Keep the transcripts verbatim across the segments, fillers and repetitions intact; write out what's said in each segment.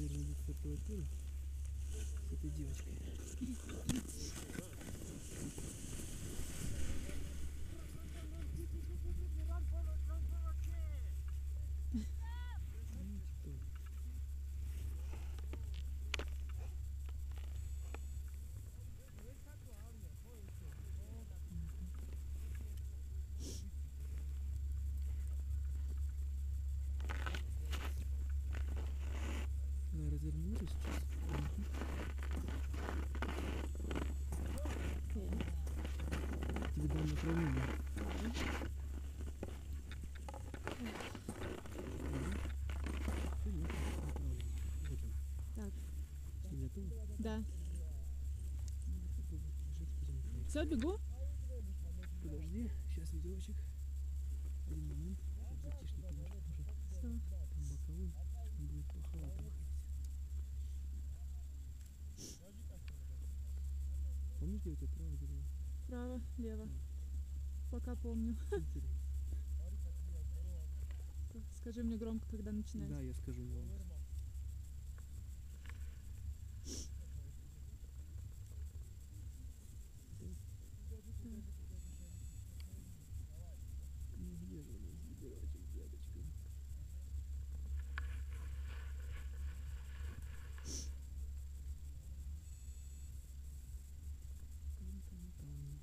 должна быть стартовая с этой девочкой. Развернулись сейчас. Тебе дам направление. Так. Да. Все, бегу? Подожди, сейчас видеочек. Один момент. Затишник немножко тоже. Все. Там боковой. Он будет плохо там. Помнишь, где у тебя право, где лево? Право, лево. Пока помню. Скажи мне громко, когда начинать. Да, я скажу громко. Ну где же у нас видеочек, девочка? Там-там-там.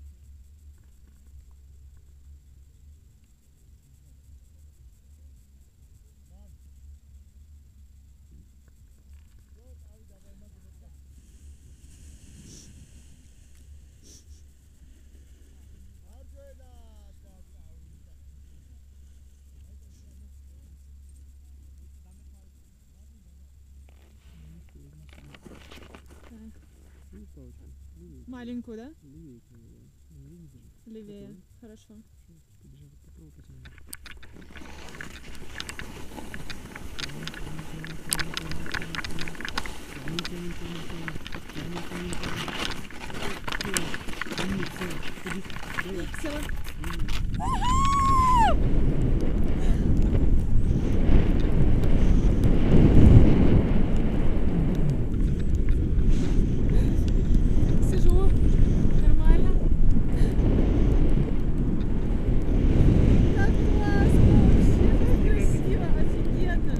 Ну, палочку. Левее. Маленькую, да? Левее к нему, да. Левее не держи. Левее. Готовы? Хорошо. Побежали, попробуй потянуть. Все. Сижу. Нормально. Как классно вообще. Как красиво. Офигенно.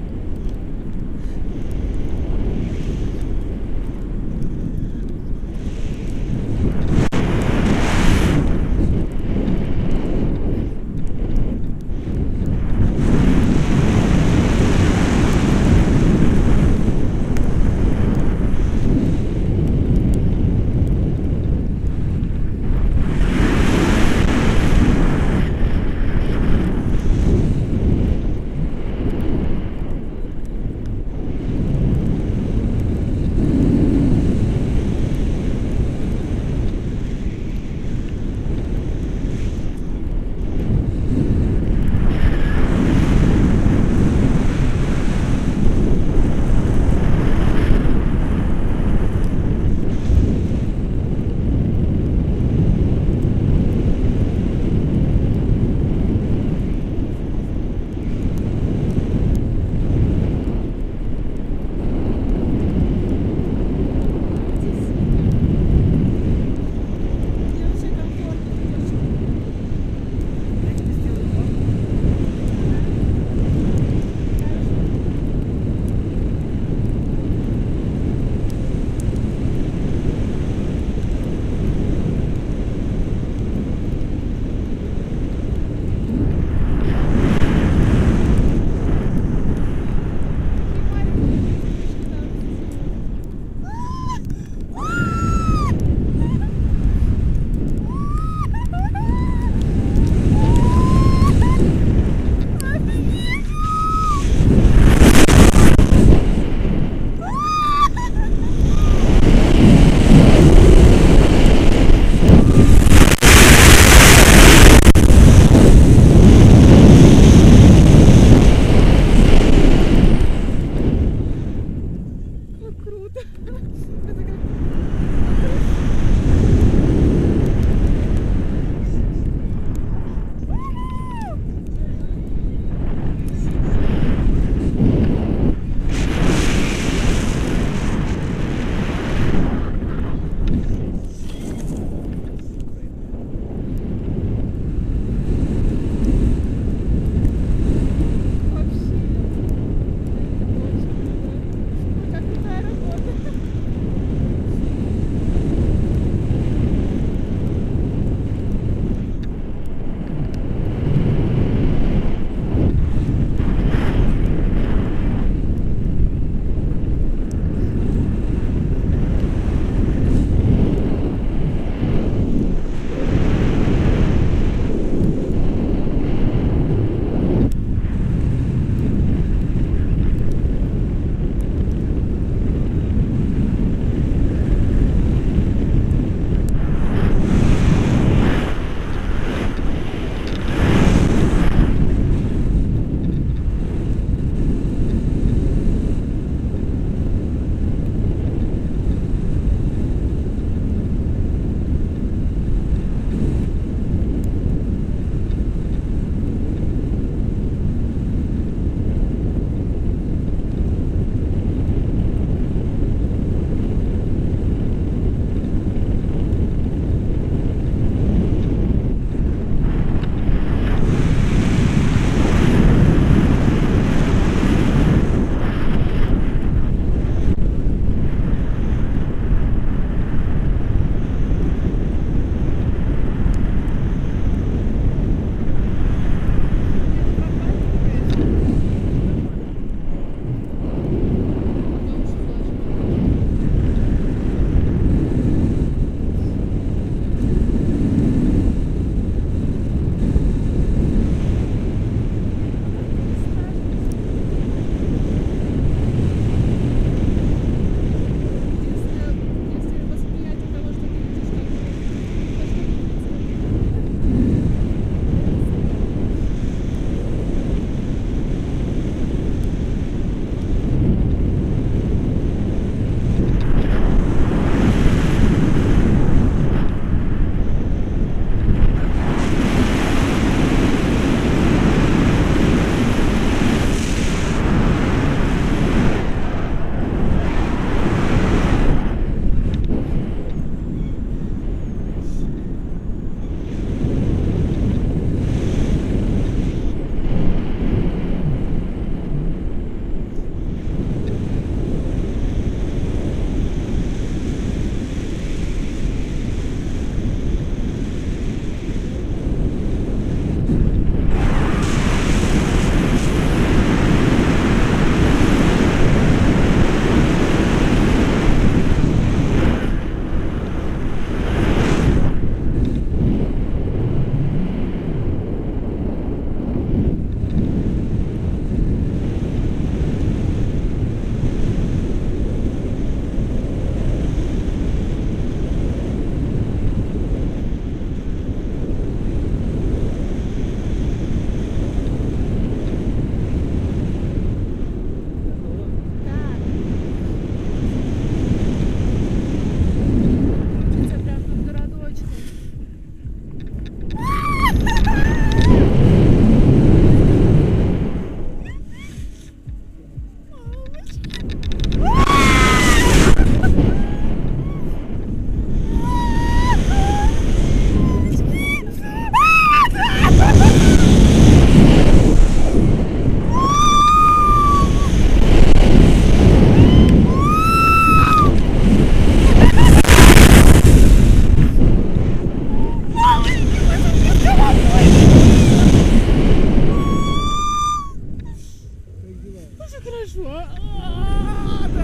хорошо. А, да.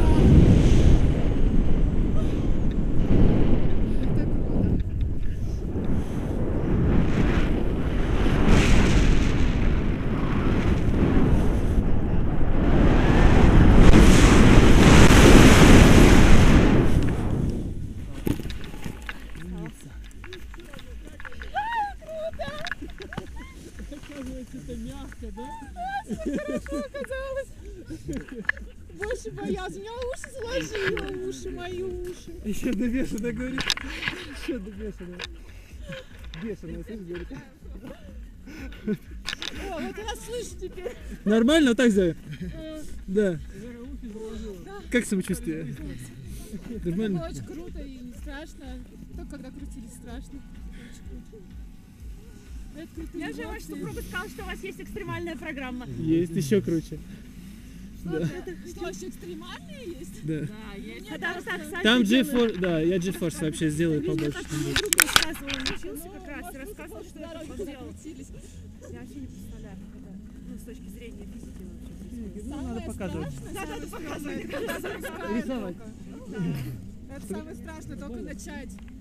Это круто. Оказывается, это мягко, да? Хорошо оказалось. Больше боялся. У меня уши сложило, уши, мои уши. Еще до бешеного, говорит. Еще до бешеного. Бешеного, слышишь, говорит. О, вот я слышу теперь. Нормально, вот так сделай? Э, Да. Как самочувствие? Это Нормально? было очень круто и не страшно. Только когда крутились, страшно. Очень круто. Это крутые Я же ваш эмоции. супруг сказал, что у вас есть экстремальная программа. Есть еще круче. Что, это, что, еще экстремальные есть? Да. Да, есть. Мне Когда вот кажется, так Там Саня GeForce, да, я GeForce вообще сделаю делал. Мне побольше. как мой друг рассказывал, он учился Ну, как раз, может, рассказывал, просто что по это дороге он туда делал. крутились. Я вообще не представляю, как это, ну, с точки зрения физики вообще происходит. Ну, надо Самое показывать. страшное, Да, самое надо страшное, показывать. это когда запускают Рисовать. только. Да. Это самое страшное, только начать.